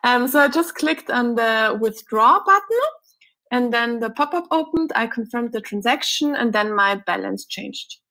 So I just clicked on the withdraw button, and then the pop-up opened. I confirmed the transaction, and then my balance changed.